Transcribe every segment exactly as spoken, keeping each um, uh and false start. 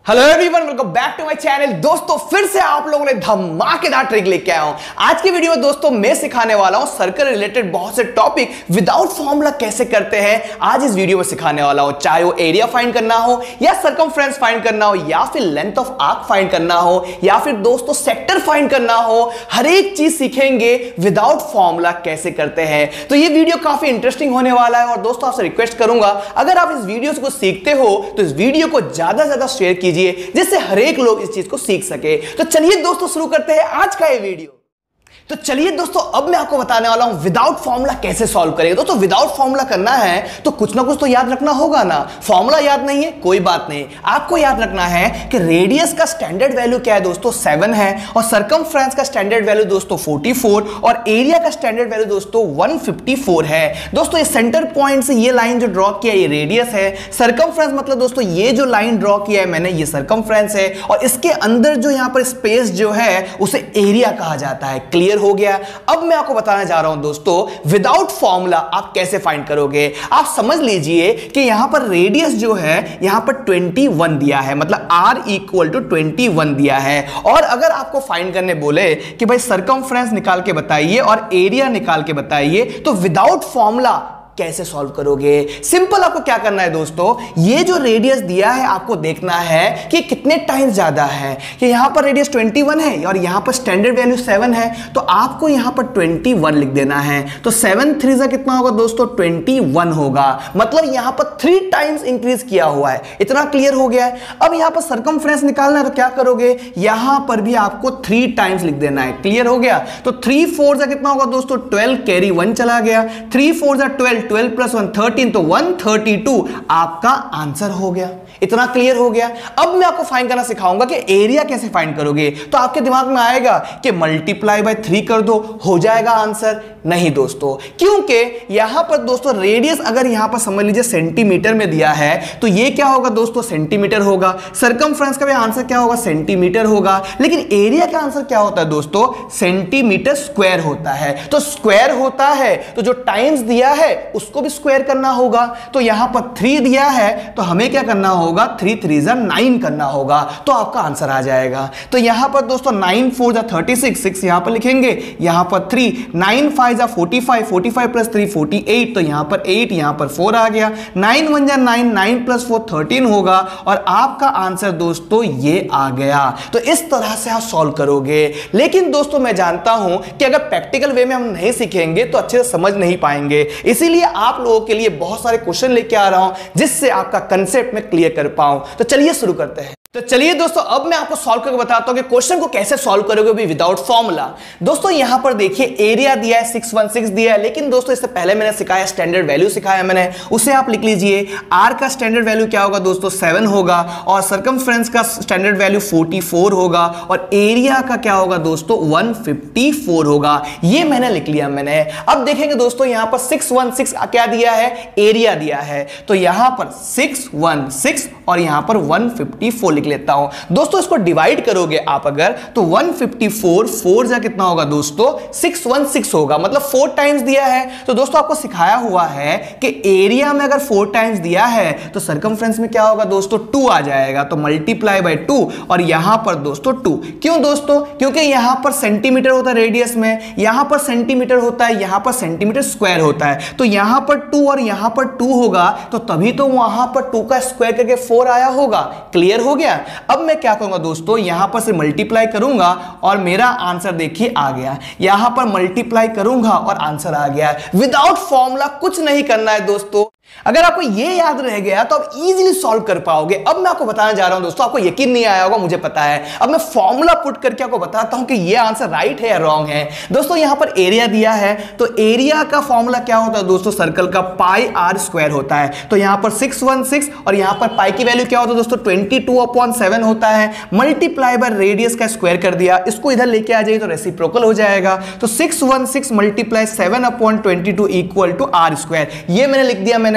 Hello everyone, welcome back to my channel. दोस्तों फिर से आप लोगों ने धमाकेदार ट्रिक लेके आया हूं। आज की वीडियो में दोस्तों मैं सिखाने वाला हूं सर्कल रिलेटेड बहुत से टॉपिक विदाउट फॉर्मूला कैसे करते हैं। आज इस वीडियो में सिखाने वाला हूं, चाहे वो एरिया फाइंड करना हो या सरकमफ्रेंस फाइंड करना हो या फिर लेंथ ऑफ आर्क फाइंड करना हो या फिर दोस्तों सेक्टर फाइंड करना हो, हर एक चीज सीखेंगे विदाउट फॉर्मूला कैसे करते हैं। तो ये वीडियो काफी इंटरेस्टिंग होने वाला है और दोस्तों आपसे रिक्वेस्ट करूंगा, अगर आप इस वीडियो को सीखते हो तो इस वीडियो को ज्यादा से ज्यादा शेयर कीजिए जिससे हर एक लोग इस चीज को सीख सके। तो चलिए दोस्तों शुरू करते हैं आज का ये वीडियो। तो चलिए दोस्तों अब मैं आपको बताने वाला हूं विदाउट फॉर्मूला कैसे सॉल्व करेंगे। दोस्तों विदाउट फॉर्मूला करना है तो कुछ ना कुछ तो याद रखना होगा ना। फॉर्मूला याद नहीं है कोई बात नहीं, आपको याद रखना है कि रेडियस का स्टैंडर्ड वैल्यू क्या है दोस्तों सेवन है और सरकमफ्रेंस का स्टैंडर्ड वैल्यू दोस्तों फोर्टी फोर और एरिया का स्टैंडर्ड वैल्यू दोस्तों वन फिफ्टी फोर है। दोस्तों ये सेंटर पॉइंट से ये लाइन जो ड्रॉ किया ये रेडियस है, सरकमफ्रेंस मतलब दोस्तों ये जो लाइन ड्रॉ किया है मैंने ये सरकमफ्रेंस है और इसके अंदर जो यहां पर स्पेस जो है उसे एरिया कहा जाता है। क्लियर हो गया। अब मैं आपको बताने जा रहा हूं दोस्तों विदाउट फॉर्मूला आप कैसे फाइंड करोगे। आप समझ लीजिए कि यहां पर रेडियस जो है यहां पर ट्वेंटी वन दिया है, मतलब r equal to twenty one दिया है। और अगर आपको फाइंड करने बोले कि भाई सरकमफ्रेंस निकाल के बताइए और एरिया निकाल के बताइए तो विदाउट फॉर्मूला कैसे सॉल्व करोगे। सिंपल आपको क्या करना है दोस्तों, ये जो रेडियस दिया है आपको देखना है कि कितने टाइम्स ज्यादा है। कि यहां पर रेडियस ट्वेंटी वन है और यहां पर स्टैंडर्ड वैल्यू सेवन है तो आपको यहां पर ट्वेंटी वन लिख देना है। तो सेवन थ्री से कितना होगा दोस्तों ट्वेंटी वन होगा, मतलब यहां पर थ्री टाइम्स इंक्रीज किया हुआ है। इतना क्लियर हो गया है। अब यहां पर सरकमफ्रेंस निकालना है तो क्या करोगे, यहां पर भी आपको थ्री टाइम्स लिख देना है। क्लियर हो गया। तो थ्री फोर से कितना होगा दोस्तों ट्वेल्व, कैरी वन चला गया, थ्री फोर से twelve, twelve plus one thirteen, तो वन थर्टी टू आपका आंसर हो गया। इतना क्लियर हो गया। अब मैं आपको फाइंड करना सिखाऊंगा कि एरिया कैसे फाइंड करोगे। तो आपके दिमाग में आएगा कि मल्टीप्लाई बाय थ्री कर दो हो जाएगा आंसर। नहीं दोस्तों, क्योंकि यहां पर दोस्तों रेडियस अगर यहां पर समझ लीजिए सेंटीमीटर में दिया है तो ये क्या होगा दोस्तों सेंटीमीटर होगा। सरकमफ्रेंस का भी आंसर क्या होगा सेंटीमीटर होगा। लेकिन एरिया का आंसर क्या होता है दोस्तों सेंटीमीटर स्क्वायर होता है। तो स्क्वायर होता है तो जो टाइम्स दिया है उसको भी स्क्वायर करना होगा। तो यहां पर थ्री दिया है तो हमें क्या करना होगा, थ्री थ्री जा नाइन करना होगा तो आपका आंसर आ जाएगा। तो यहां पर दोस्तों नाइन फोर जा थर्टी सिक्स, सिक्स यहां पर लिखेंगे, यहां पर थ्री, नाइन फाइव जा forty five, forty five plus three forty eight, तो यहां पर एट, यहां पर फोर आ गया, नाइन वन जा nine, nine plus four thirteen होगा और आपका आंसर दोस्तों ये आ गया। तो इस तरह से आप सॉल्व करोगे। लेकिन दोस्तों मैं जानता हूं कि अगर प्रैक्टिकल वे में हम नहीं सीखेंगे तो अच्छे से समझ नहीं पाएंगे, इसीलिए आप लोगों के लिए बहुत सारे क्वेश्चन लेके आ रहा हूं जिससे आपका कंसेप्ट में क्लियर कर पाऊं। तो चलिए शुरू करते हैं। तो चलिए दोस्तों अब मैं आपको सॉल्व करके बताता हूं कि क्वेश्चन को कैसे सॉल्व करोगे भी विदाउट फॉर्मूला। दोस्तों यहां पर देखिए एरिया दिया है सिक्स वन सिक्स दिया है, लेकिन दोस्तों इससे पहले मैंने सिखाया स्टैंडर्ड वैल्यू सिखाया मैंने, उसे आप लिख लीजिए। आर का स्टैंडर्ड वैल्यू क्या होगा दोस्तों सेवन होगा और सरकमफ्रेंस का स्टैंडर्ड वैल्यू फोर्टी फोर होगा और एरिया का क्या होगा दोस्तों वन फिफ्टी फोर होगा। ये मैंने लिख लिया मैंने। अब देखेंगे दोस्तों यहां पर सिक्स वन सिक्स क्या दिया है, एरिया दिया है। तो यहां पर सिक्स वन सिक्स और यहां पर वन फिफ्टी फोर लिख लेता हूं। दोस्तों इसको डिवाइड करोगे आप अगर तो वन फिफ्टी फोर, फोर जा कितना होगा दोस्तों सिक्स वन सिक्स होगा, मतलब फोर टाइम्स दिया है। तो दोस्तों आपको सिखाया हुआ है कि एरिया में अगर फोर टाइम्स दिया है तो सरकमफ्रेंस में क्या होगा दोस्तों टू आ जाएगा। तो मल्टीप्लाई बाय टू और यहां पर दोस्तों टू। क्यों दोस्तों, क्योंकि यहां पर सेंटीमीटर होता है रेडियस में, यहां पर सेंटीमीटर होता है, यहां पर सेंटीमीटर स्क्वायर होता है। तो यहां पर टू और यहां पर टू होगा तो तभी तो वहां पर टू का स्क्वायर करके फोर आया होगा। क्लियर हो गया। अब मैं क्या करूंगा दोस्तों यहां पर से मल्टीप्लाई करूंगा और मेरा आंसर देखिए आ गया। यहां पर मल्टीप्लाई करूंगा और आंसर आ गया। विदाउट फॉर्मूला कुछ नहीं करना है दोस्तों। अगर आपको ये याद रह गया तो आप इजीली सॉल्व कर पाओगे। अब मैं आपको बताने जा रहा हूं दोस्तों, आपको यकीन नहीं आया होगा मुझे पता है। अब मैं फॉर्मूला पुट करके आपको बताता हूं कि ये आंसर राइट है या रॉन्ग है। दोस्तों यहां पर एरिया दिया है तो एरिया का फॉर्मूला क्या होता है दोस्तों सर्कल का पाई आर स्क्वायर होता है। तो यहां पर सिक्स वन सिक्स और यहां पर पाई की वैल्यू क्या होता है दोस्तों ट्वेंटी टू अपॉन सेवन होता है, मल्टीप्लाई बाय रेडियस का स्क्वायर कर दिया। इसको इधर लेके आ जाइए तो रेसिप्रोकल हो जाएगा। तो six one six multiply seven upon twenty two equal to R square, ये मैंने लिख दिया मैंने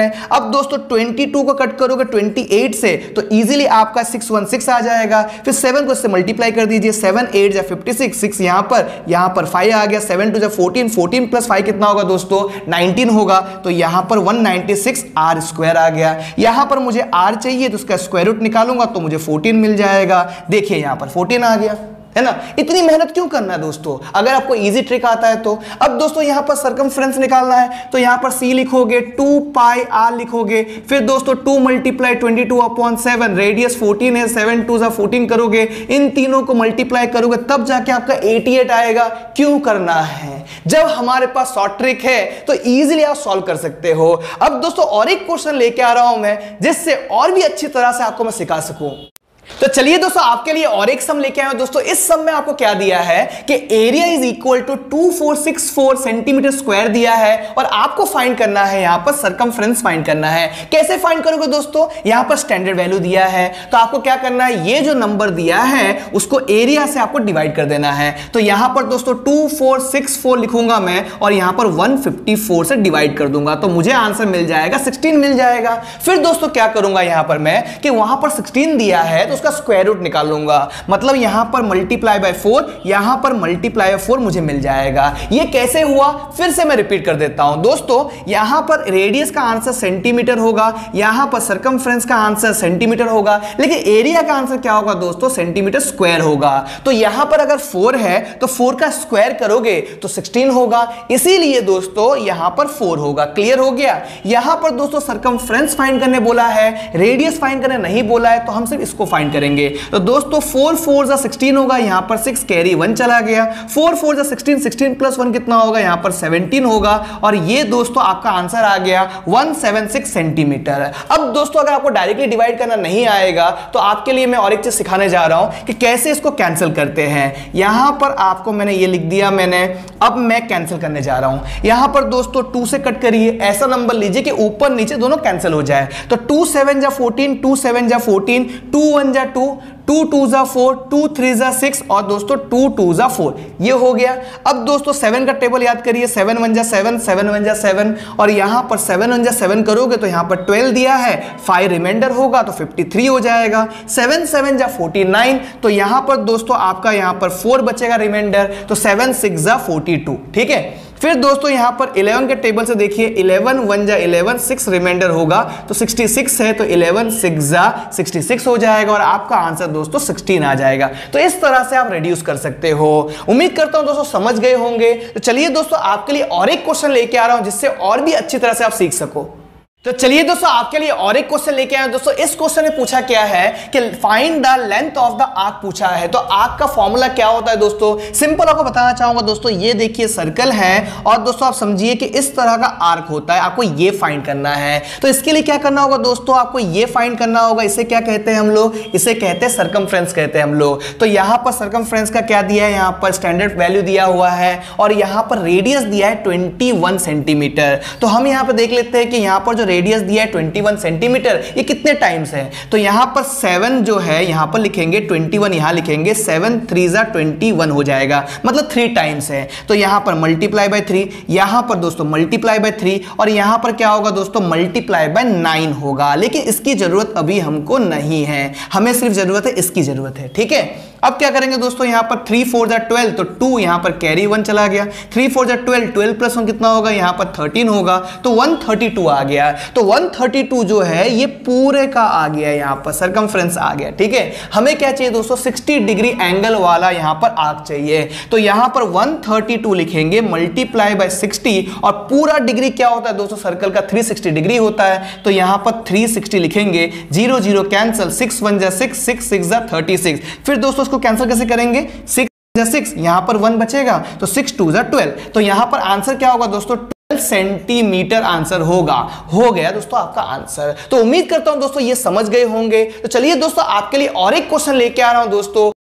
मैंने। अब दोस्तों बाईस को कट करोगे अट्ठाईस से तो इजीली आपका छह सौ सोलह आ जाएगा। फिर सेवन को इससे मल्टीप्लाई कर दीजिए, सेवन एट जा फिफ्टी सिक्स, सिक्स यहां पर, यहां पर फाइव आ गया, सेवन टू जा फोर्टीन, फोर्टीन प्लस फाइव कितना होगा दोस्तों नाइनटीन होगा। तो यहां पर one ninety six R square आ गया। यहां पर मुझे आर चाहिए तो उसका स्क्वायर रूट निकालूंगा तो मुझे फोर्टीन मिल जाएगा। देखिए यहां पर फोर्टीन आ गया, है ना। इतनी मेहनत क्यों करना है दोस्तों, अगर आपको इजी ट्रिक आता है तो। अब दोस्तों यहां पर सरकमफ्रेंस निकालना है तो यहां पर सी लिखोगे, टू पाई आर लिखोगे, फिर दोस्तों two multiply twenty two upon seven, radius fourteen है, सेवन टू जा फोर्टीन करोगे, इन तीनों को मल्टीप्लाई करोगे तब जाके आपका अट्ठासी आएगा। क्यों करना है, जब हमारे पास शॉर्ट ट्रिक है तो इजीली आप सॉल्व कर सकते हो। अब दोस्तों और एक क्वेश्चन लेके आ रहा हूं मैं जिससे और भी अच्छी तरह से आपको मैं सिखा सकूं। तो चलिए दोस्तों आपके लिए और एक सम लेके आए। दोस्तों इस सम में आपको क्या दिया है कि area is equal to two four six four centimetre square दिया है और आपको फाइंड करना है यहां पर सरकमफ्रेंस फाइंड करना है। कैसे फाइंड करोगे दोस्तों, यहां पर स्टैंडर्ड वैल्यू दिया है तो आपको क्या करना है, ये जो नंबर दिया है उसको एरिया से आपको डिवाइड कर देना है। तो यहां पर दोस्तों टू फोर सिक्स फोर लिखूंगा मैं और यहां पर वन फिफ्टी फोर से डिवाइड कर दूंगा तो मुझे आंसर मिल जाएगा सिक्सटीन मिल जाएगा। फिर दोस्तों क्या करूंगा यहां पर मैं कि वहां पर सिक्सटीन दिया है तो उसका स्क्वायर रूट निकाल लूंगा, मतलब यहां पर मल्टीप्लाई बाय फोर, यहां पर मल्टीप्लाई बाय फोर मुझे मिल जाएगा। ये कैसे हुआ फिर से मैं रिपीट कर देता हूं दोस्तों। यहां पर रेडियस का आंसर सेंटीमीटर होगा, यहां पर सरकमफ्रेंस का आंसर सेंटीमीटर होगा, लेकिन एरिया का आंसर क्या होगा दोस्तों, सेंटीमीटर स्क्वायर होगा। तो यहां पर अगर फोर है तो फोर का स्क्वायर करोगे तो सिक्सटीन होगा, इसीलिए दोस्तों यहां पर फोर होगा। क्लियर हो गया। यहां पर दोस्तों सरकमफ्रेंस फाइंड करने बोला है, रेडियस फाइंड करने नहीं बोला है, तो हम सिर्फ इसको फाइंड करेंगे। तो दोस्तों फोर फोर जा सिक्सटीन होगा, यहां पर सिक्स कैरी वन चला गया, फोर फोर जा सिक्सटीन, सिक्सटीन प्लस वन कितना होगा, यहां पर सेवनटीन होगा और ये दोस्तों आपका आंसर आ गया वन सेवन सिक्स सेंटीमीटर। अब दोस्तों अगर आपको डायरेक्टली डिवाइड करना नहीं आएगा तो आपके लिए मैं और एक चीज सिखाने जा रहा हूं कि कैसे इसको कैंसिल करते हैं। यहां पर आपको मैंने ये लिख दिया मैंने, अब मैं कैंसिल करने जा रहा हूं। यहां पर दोस्तों टू से कट करिए, ऐसा नंबर लीजिए कि ऊपर नीचे दोनों कैंसिल हो जाए। तो टू सेवन जा फोर्टीन, टू सेवन जा फोर्टीन, टू वन जा टू, टू टू जा फोर, टू थ्री जा सिक्स और दोस्तों टू टू जा फोर, ये हो गया। अब दोस्तों सेवन का टेबल याद करिए, सेवन वन जा सेवन, सेवन वन जा सेवन और यहां पर सेवन वन जा सेवन करोगे तो यहां पर ट्वेल्व दिया है, फाइव रिमाइंडर होगा तो फिफ्टी थ्री हो जाएगा। सेवन सेवन जा फोर्टी नाइन, तो यहां पर दोस्तों आपका यहां पर फोर बचेगा रिमाइंडर, तो सेवन सिक्स जा फोर्टी टू। ठीक है। फिर दोस्तों यहां पर इलेवन के टेबल से देखिए, इलेवन वन जा इलेवन, सिक्स रिमाइंडर होगा तो सिक्सटी सिक्स है, तो इलेवन सिक्स जा सिक्सटी सिक्स हो जाएगा और आपका आंसर दोस्तों सिक्सटीन आ जाएगा। तो इस तरह से आप रिड्यूस कर सकते हो। उम्मीद करता हूं दोस्तों समझ गए होंगे। तो चलिए दोस्तों आपके लिए और एक क्वेश्चन लेके आ रहा हूं जिससे और भी अच्छी तरह से आप सीख सको। तो चलिए दोस्तों आपके लिए और एक क्वेश्चन लेके आए। दोस्तों इस क्वेश्चन में पूछा क्या है कि find the length of the arc पूछा है। तो आर्क का फॉर्मूला क्या होता है दोस्तों, सिंपल आपको बताना चाहूंगा दोस्तों। ये देखिए सर्कल है और दोस्तों आप समझिए कि इस तरह का आर्क होता है, आपको ये फाइंड करना है। तो इसके लिए क्या करना होगा दोस्तों, आपको ये फाइंड करना होगा। इसे क्या कहते हैं हम लोग, इसे कहते हैं सरकमफ्रेंस कहते हैं हम लोग। तो यहां पर सरकमफ्रेंस का क्या दिया है, यहां पर स्टैंडर्ड वैल्यू दिया हुआ है और यहां पर रेडियस दिया है ट्वेंटी वन सेंटीमीटर। तो हम यहां पर देख लेते हैं कि यहां पर जो रेडियस दिया है ट्वेंटी वन सेंटीमीटर, ये कितने टाइम्स है। तो यहां पर सेवन जो है यहां पर लिखेंगे, ट्वेंटी वन यहां लिखेंगे, सेवन थ्री जा ट्वेंटी वन हो जाएगा, मतलब थ्री टाइम्स है। तो यहां पर मल्टीप्लाई बाय थ्री, यहां पर दोस्तों मल्टीप्लाई बाय थ्री और यहां पर क्या होगा दोस्तों, मल्टीप्लाई बाय नाइन होगा। लेकिन इसकी जरूरत अभी हमको नहीं है, हमें सिर्फ जरूरत है इसकी जरूरत है। ठीक है। अब क्या करेंगे दोस्तों, यहां पर थ्री फोर जा ट्वेल्व, तो टू यहां पर कैरी वन चला गया, थ्री फोर जा ट्वेल्व, ट्वेल्व प्लस वन कितना होगा, यहां पर थर्टीन होगा, तो वन थर्टी टू आ गया। तो वन थर्टी टू जो है ये पूरे का आ गया, यहां पर सरकमफ्रेंस आ गया। ठीक है। हमें क्या चाहिए दोस्तों, सिक्सटी डिग्री एंगल वाला यहां पर आर्क चाहिए। तो यहां पर वन थर्टी टू लिखेंगे, मल्टीप्लाई बाय सिक्सटी और पूरा डिग्री क्या होता है दोस्तों, सर्कल का थ्री सिक्सटी डिग्री होता है। तो यहां पर थ्री सिक्सटी लिखेंगे, zero zero cancel, six one जा सिक्स, सिक्स सिक्स जा थर्टी सिक्स। फिर दोस्तों इसको कैंसिल कैसे करेंगे, सिक्स जा सिक्स, यहां पर वन बचेगा तो सिक्स टू जा ट्वेल्व। तो यहां पर आंसर क्या होगा दोस्तों, ट्वेल्व सेंटीमीटर आंसर होगा। हो गया दोस्तों आपका आंसर। तो उम्मीद करता हूं दोस्तों ये समझ गए होंगे। तो चलिए दोस्तों आपके लिए और एक क्वेश्चन लेके आ रहा हूं दोस्तों।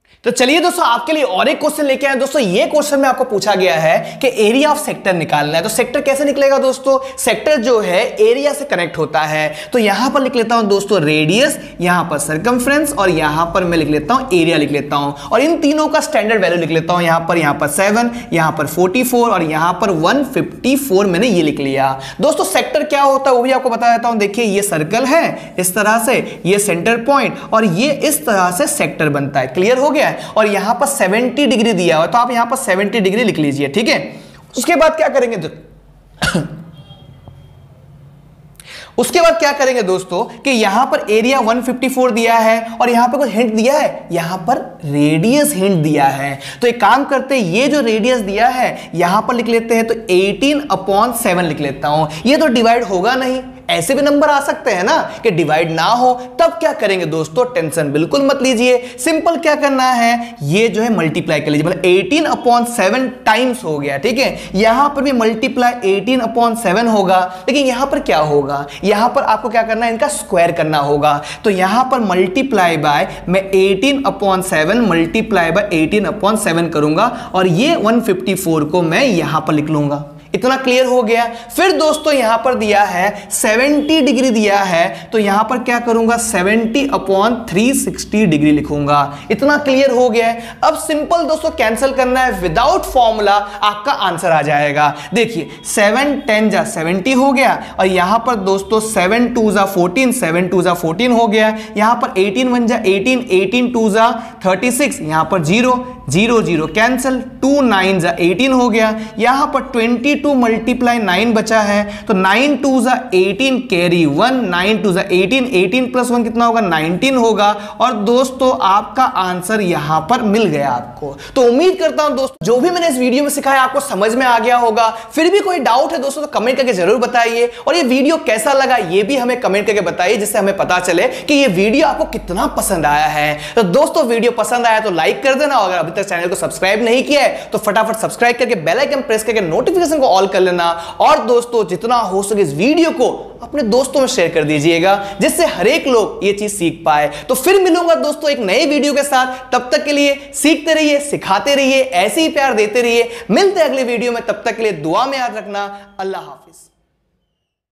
तो चलिए दोस्तों आपके लिए और एक क्वेश्चन लेके आए दोस्तों। ये क्वेश्चन में आपको पूछा गया है कि एरिया ऑफ सेक्टर निकालना है। तो सेक्टर कैसे निकलेगा दोस्तों? सेक्टर जो है एरिया से कनेक्ट होता है। तो यहां पर लिख लेता हूं दोस्तों रेडियस, यहां पर सर्कमफ्रेंस और यहां पर मैं लिख लेता हूं एरिया लिख लेता हूं। और इन तीनों का स्टैंडर्ड वैल्यू लिख लेता हूं। यहां पर यहां पर सेवन, यहां पर फोर्टी फोर और यहां पर वन फिफ्टी फोर मैंने ये लिख लिया। दोस्तों सेक्टर क्या होता है वो भी आपको बता देता हूं। देखिए ये सर्कल है इस तरह से, ये सेंटर पॉइंट और ये इस तरह से सेक्टर बनता है। क्लियर हो गया? और यहां पर सेवेंटी डिग्री दिया हुआ तो आप यहां पर सेवेंटी डिग्री लिख लीजिए, ठीक है। उसके बाद क्या करेंगे उसके बाद क्या करेंगे दोस्तों कि यहां पर एरिया वन फिफ्टी फोर दिया है और यहां पर कुछ हिंट दिया है, यहां पर रेडियस हिंट दिया है। तो एक काम करते हैं, ये जो रेडियस दिया है यहां पर लिख लेते हैं, तो एटीन अपॉन सेवन लिख लेता हूं। ये तो डिवाइड होगा नहीं, ऐसे भी नंबर आ सकते हैं ना कि डिवाइड ना हो, तब क्या करेंगे दोस्तों? टेंशन बिल्कुल मत लीजिए, सिंपल क्या करना है, ये जो है मल्टीप्लाई कर लीजिए। मतलब एटीन अपॉन सेवन टाइम्स हो गया, ठीक है। यहां पर भी मल्टीप्लाई एटीन अपॉन सेवन होगा, लेकिन यहां पर क्या होगा, यहां पर आपको क्या करना है, इनका स्क्वायर करना होगा। तो यहां पर मल्टीप्लाई बाय मैं eighteen upon seven multiply by eighteen upon seven करूंगा और ये वन फिफ्टी फोर को मैं यहां पर लिख लूंगा। इतना क्लियर हो गया। फिर दोस्तों यहां पर दिया है सेवेंटी डिग्री दिया है, तो यहां पर क्या करूंगा, seventy upon three sixty degree लिखूंगा। इतना क्लियर हो गया है। अब सिंपल दोस्तों कैंसिल करना है, विदाउट फॉर्मूला आपका आंसर आ जाएगा। देखिए सेवन टेन जा सेवेंटी हो गया और यहां पर दोस्तों सेवन टू जा फोर्टीन, सेवन टू जा फोर्टीन हो गया। यहां पर एटीन वन जा एटीन, एटीन टू जा थर्टी सिक्स, यहां पर zero zero zero cancel, two nine जा एटीन हो गया। यहां पर ट्वेंटी टू मल्टीप्लाई नाइन बचा है, तो नाइन टू जा eighteen carry one, nine two जा एटीन, एटीन प्लस वन कितना होगा, नाइनटीन होगा। और दोस्तों आपका आंसर यहां पर मिल गया आपको। तो उम्मीद करता हूं दोस्तों जो भी मैंने इस वीडियो में सिखाया आपको समझ में आ गया होगा। फिर भी कोई डाउट है दोस्तों तो कमेंट करके जरूर बताइए, और ये वीडियो कैसा लगा ये भी हमें कमेंट करके बताइए, जिससे हमें पता चले कि ये वीडियो आपको कितना पसंद आया है। तो दोस्तों वीडियो पसंद आया तो लाइक कर देना, और अगर अभी तक चैनल को सब्सक्राइब नहीं किया है तो फटाफट सब्सक्राइब करके बेल आइकन प्रेस करके नोटिफिकेशन को ऑल कर लेना। और दोस्तों जितना हो सके इस वीडियो को अपने दोस्तों में शेयर कर दीजिएगा, जिससे हर एक लोग ये चीज सीख पाए। तो फिर मिलूंगा दोस्तों एक नए वीडियो के साथ, तब तक के लिए सीखते रहिए, सिखाते रहिए, ऐसे ही प्यार देते रहिए। मिलते हैं अगले वीडियो में, तब तक के लिए दुआ में याद रखना। अल्लाह हाफिज।